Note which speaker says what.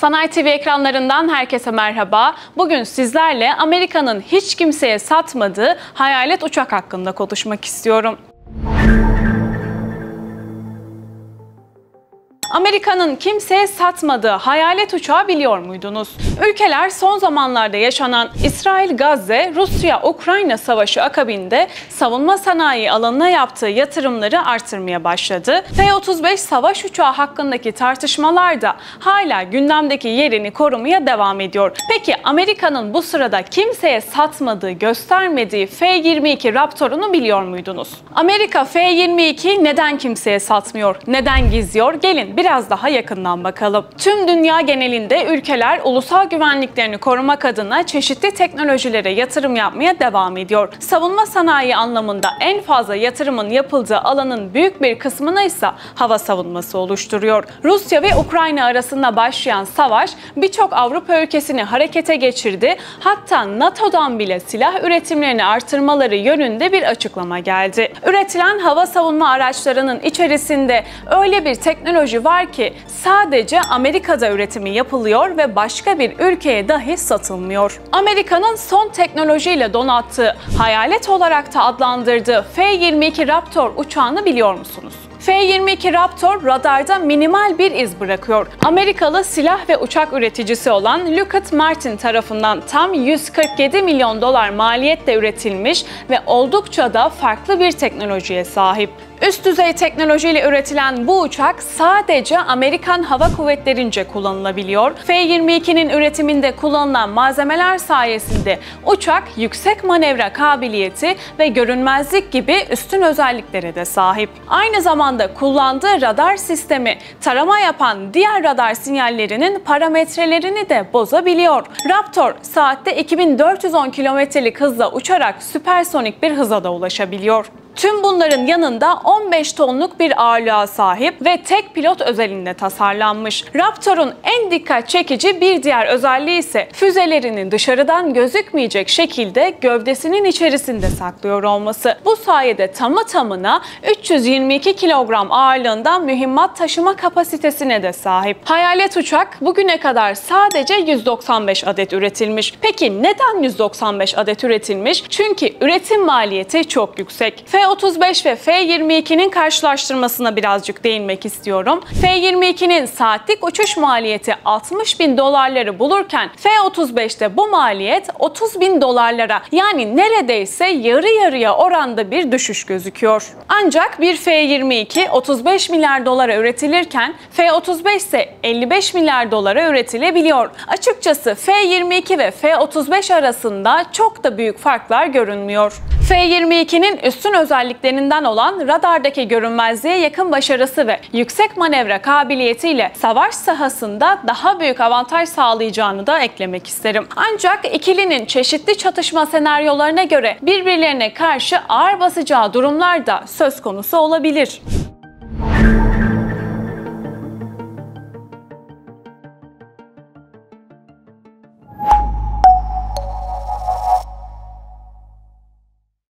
Speaker 1: Sanayi TV ekranlarından herkese merhaba. Bugün sizlerle Amerika'nın hiç kimseye satmadığı hayalet uçak hakkında konuşmak istiyorum. Amerika'nın kimseye satmadığı hayalet uçağı biliyor muydunuz? Ülkeler son zamanlarda yaşanan İsrail-Gazze, Rusya-Ukrayna savaşı akabinde savunma sanayi alanına yaptığı yatırımları artırmaya başladı. F-35 savaş uçağı hakkındaki tartışmalar da hala gündemdeki yerini korumaya devam ediyor. Peki Amerika'nın bu sırada kimseye satmadığı, göstermediği F-22 Raptor'unu biliyor muydunuz? Amerika F-22 neden kimseye satmıyor, neden gizliyor? Gelin biraz daha yakından bakalım. Tüm dünya genelinde ülkeler ulusal güvenliklerini korumak adına çeşitli teknolojilere yatırım yapmaya devam ediyor. Savunma sanayi anlamında en fazla yatırımın yapıldığı alanın büyük bir kısmını ise hava savunması oluşturuyor. Rusya ve Ukrayna arasında başlayan savaş birçok Avrupa ülkesini harekete geçirdi. Hatta NATO'dan bile silah üretimlerini artırmaları yönünde bir açıklama geldi. Üretilen hava savunma araçlarının içerisinde öyle bir teknoloji var ki sadece Amerika'da üretimi yapılıyor ve başka bir ülkeye dahi satılmıyor. Amerika'nın son teknolojiyle donattığı, hayalet olarak da adlandırdığı F-22 Raptor uçağını biliyor musunuz? F-22 Raptor radarda minimal bir iz bırakıyor. Amerikalı silah ve uçak üreticisi olan Lockheed Martin tarafından tam 147 milyon dolar maliyetle üretilmiş ve oldukça da farklı bir teknolojiye sahip. Üst düzey teknolojiyle üretilen bu uçak sadece Amerikan Hava Kuvvetlerince kullanılabiliyor. F-22'nin üretiminde kullanılan malzemeler sayesinde uçak yüksek manevra kabiliyeti ve görünmezlik gibi üstün özelliklere de sahip. Aynı zamanda kullandığı radar sistemi tarama yapan diğer radar sinyallerinin parametrelerini de bozabiliyor. Raptor saatte 2410 kilometrelik hızla uçarak süpersonik bir hıza da ulaşabiliyor. Tüm bunların yanında 15 tonluk bir ağırlığa sahip ve tek pilot özelinde tasarlanmış. Raptor'un en dikkat çekici bir diğer özelliği ise füzelerinin dışarıdan gözükmeyecek şekilde gövdesinin içerisinde saklıyor olması. Bu sayede tamı tamına 322 kilogram ağırlığında mühimmat taşıma kapasitesine de sahip. Hayalet uçak bugüne kadar sadece 195 adet üretilmiş. Peki neden 195 adet üretilmiş? Çünkü üretim maliyeti çok yüksek. F-35 ve F-22'nin karşılaştırmasına birazcık değinmek istiyorum. F-22'nin saatlik uçuş maliyeti 60 bin dolarları bulurken F-35'te bu maliyet 30 bin dolarlara, yani neredeyse yarı yarıya oranda bir düşüş gözüküyor. Ancak bir F-22 35 milyar dolara üretilirken F-35 ise 55 milyar dolara üretilebiliyor. Açıkçası F-22 ve F-35 arasında çok da büyük farklar görünmüyor. F-22'nin üstün özelliklerinden olan radardaki görünmezliğe yakın başarısı ve yüksek manevra kabiliyetiyle savaş sahasında daha büyük avantaj sağlayacağını da eklemek isterim. Ancak ikilinin çeşitli çatışma senaryolarına göre birbirlerine karşı ağır basacağı durumlar da söz konusu olabilir.